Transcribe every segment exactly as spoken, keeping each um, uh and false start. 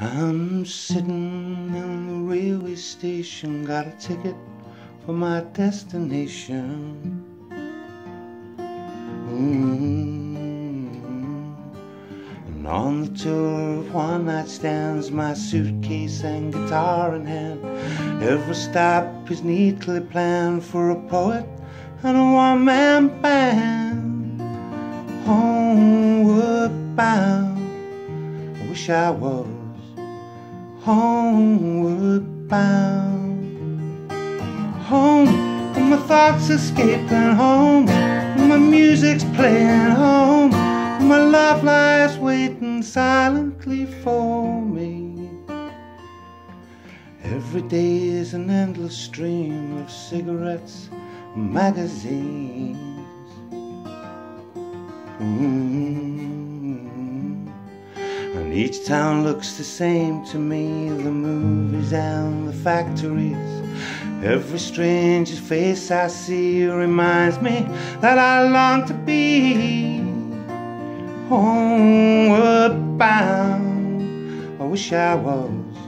I'm sitting in the railway station, got a ticket for my destination. Mm-hmm. And on the tour of one night stands, my suitcase and guitar in hand, every stop is neatly planned for a poet and a one-man band. Homeward bound, I wish I was homeward bound. Home, when my thoughts escaping, home when my music's playing, home when my love lies waiting silently for me. Every day is an endless stream of cigarettes and magazines. Mm-hmm. And each town looks the same to me, the movies and the factories. Every stranger's face I see reminds me that I long to be homeward bound. I wish I was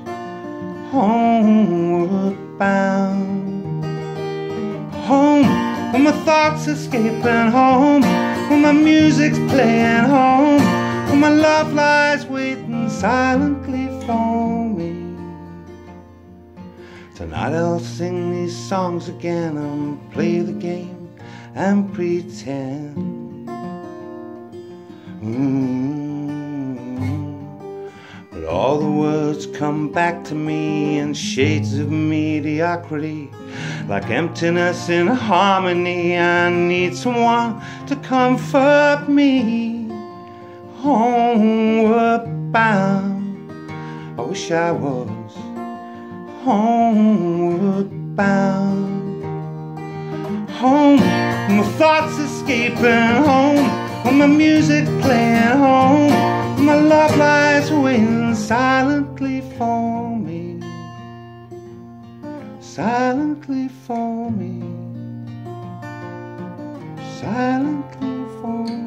homeward bound. Home, when my thoughts escaping, home when my music's playing, home when my love lies waiting silently for me. Tonight I'll sing these songs again and play the game and pretend. Mm-hmm. But all the words come back to me in shades of mediocrity, like emptiness in harmony. I need someone to comfort me. Homeward bound, I wish I was homeward bound. Home, when my thoughts escaping, home when my music's playing, home when my love lies waiting silently for me, silently for me, silently for me.